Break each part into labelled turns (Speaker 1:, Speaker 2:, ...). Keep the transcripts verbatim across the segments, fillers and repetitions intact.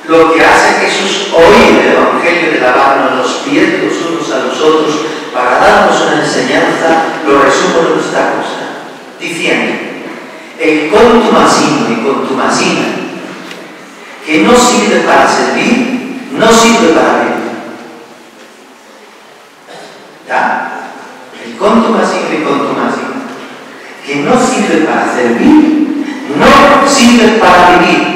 Speaker 1: lo que hace a Jesús oír el Evangelio de lavarnos los pies los unos a los otros para darnos una enseñanza, lo resumo en esta cosa, diciendo: el contumasino y contumasina que no sirve para servir, no sirve para vivir. ¿Ya? El contumasino y contumasina que no sirve para servir, no sirve para vivir.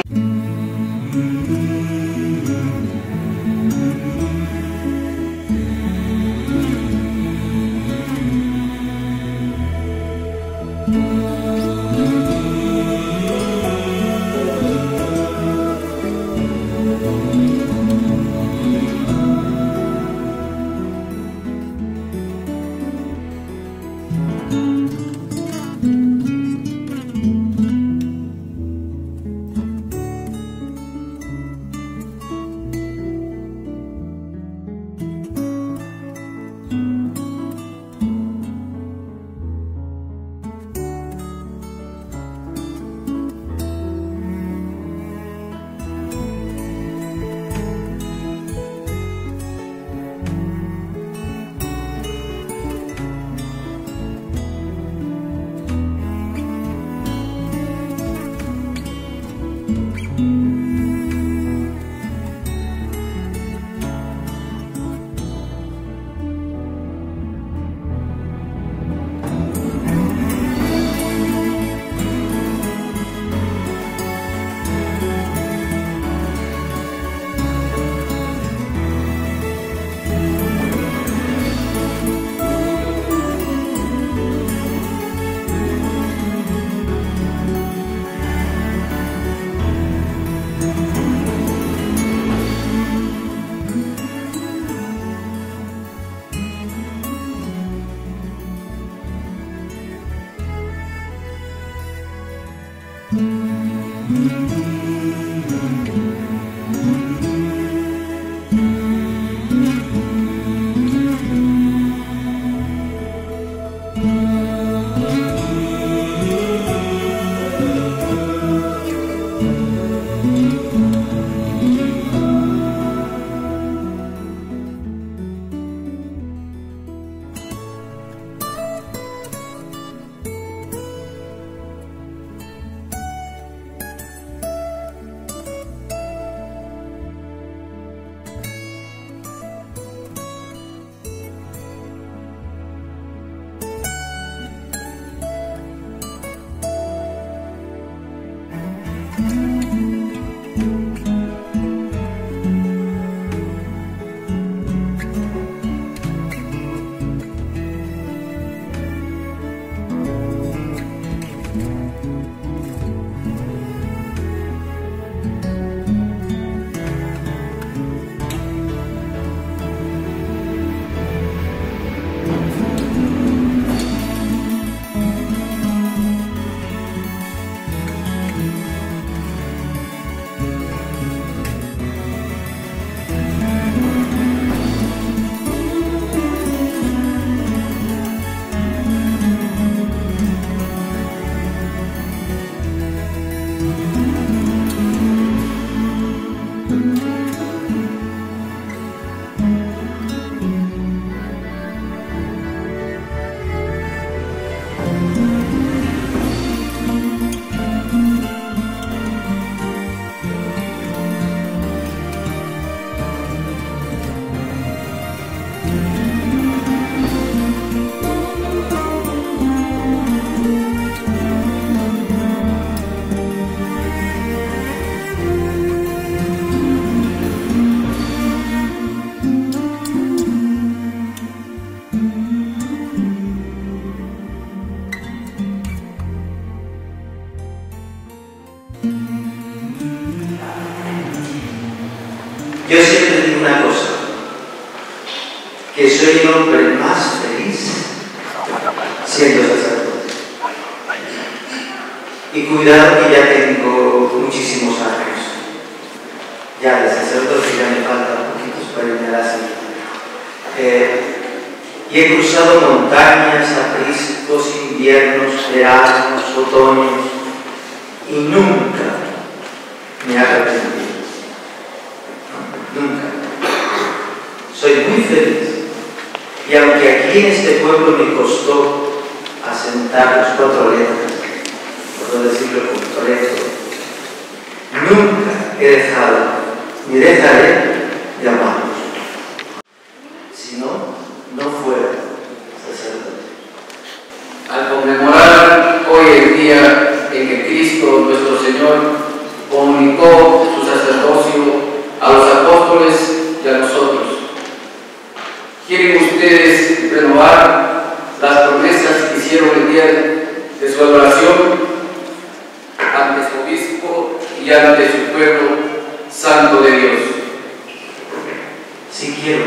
Speaker 1: Yo siempre digo una cosa, que soy el hombre más feliz siendo sacerdote. Y cuidado que ya tengo muchísimos años. Ya de sacerdote ya me faltan poquitos para irme a la siguiente. Eh, y he cruzado montañas, apriscos, inviernos, veranos, otoños, y nunca me he arrepentido. aquí en este pueblo me costó asentar las cuatro letras, por no decirlo completo. Nunca he dejado ni dejaré de amarlos. Si no, no fuera sacerdote.
Speaker 2: Al conmemorar hoy el día en que Cristo, nuestro Señor, comunicó su sacerdocio a los apóstoles y a nosotros, ¿quieren ustedes renovar las promesas que hicieron el día de su adoración ante su obispo y ante su pueblo santo de Dios?
Speaker 1: Si quiero.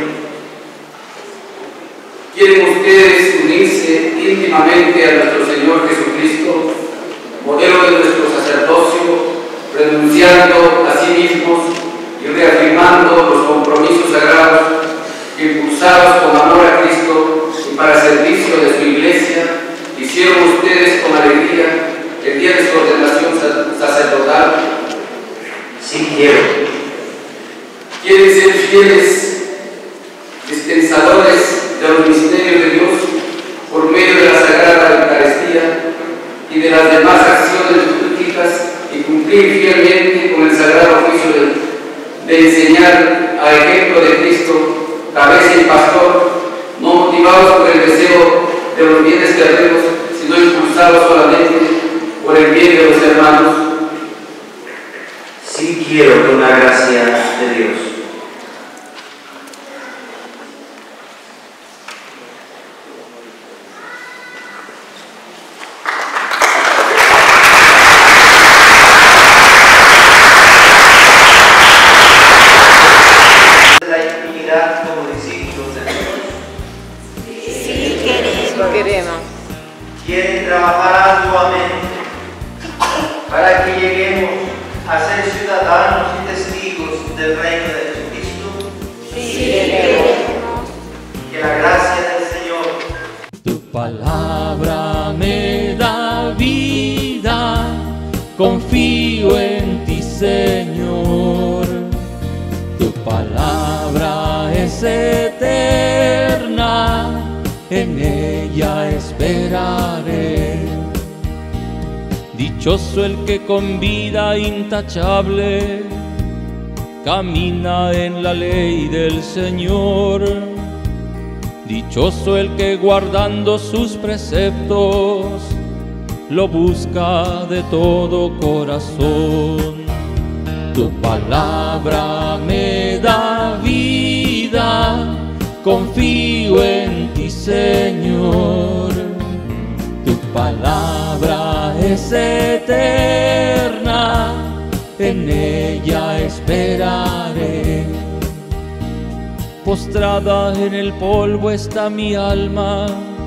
Speaker 2: ¿Quieren ustedes unirse íntimamente a nuestro Señor Jesucristo, modelo de nuestro sacerdocio, renunciando a sí mismos y reafirmando los compromisos sagrados impulsados con amor a Cristo y para servicio de su Iglesia, hicieron ustedes con alegría el día de su ordenación sacerdotal?
Speaker 1: Sí quiero.
Speaker 2: ¿Quieren ser fieles dispensadores de los misterios de Dios por medio de la Sagrada Eucaristía y de las demás acciones litúrgicas y cumplir fielmente con el sagrado oficio de, de enseñar a ejemplo de Cristo, cabeza y pastor, no motivados por el deseo de los bienes terrenos, sino impulsados solamente por el bien de los hermanos?
Speaker 1: Sí quiero, con la gracia de Dios. La intimidad como discípulos de Dios.
Speaker 3: Sí, queremos.
Speaker 4: Queremos.
Speaker 1: Quieren trabajar arduamente para que lleguemos a ser ciudadanos y testigos del reino de Jesucristo.
Speaker 3: Sí, queremos.
Speaker 1: Que la gracia del Señor.
Speaker 5: Tu palabra me da vida, confío en ti, Señor. Tu palabra es eterna, en ella esperaré. Dichoso el que con vida intachable camina en la ley del Señor. Dichoso el que guardando sus preceptos lo busca de todo corazón. Tu palabra me da vida, confío en ti, Señor. Tu palabra es eterna, en ella esperaré. Postrada en el polvo está mi alma,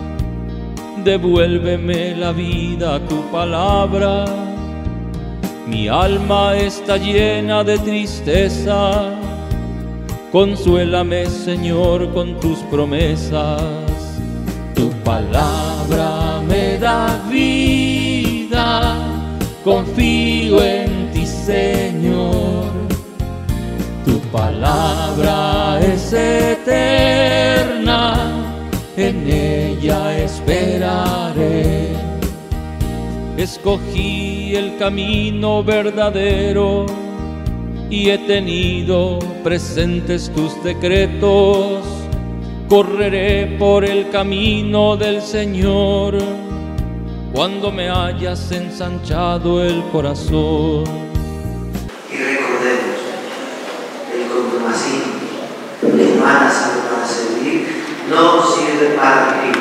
Speaker 5: devuélveme la vida, tu palabra. Mi alma está llena de tristeza, consuélame, Señor, con tus promesas. Tu palabra me da vida, confío en ti, Señor. Tu palabra es eterna, en ella esperaré. Escogí el camino verdadero y he tenido presentes tus decretos. Correré por el camino del Señor cuando me hayas ensanchado el corazón.
Speaker 1: Y recordemos, el contumacismo que no ha nacido para servir, no sirve para vivir.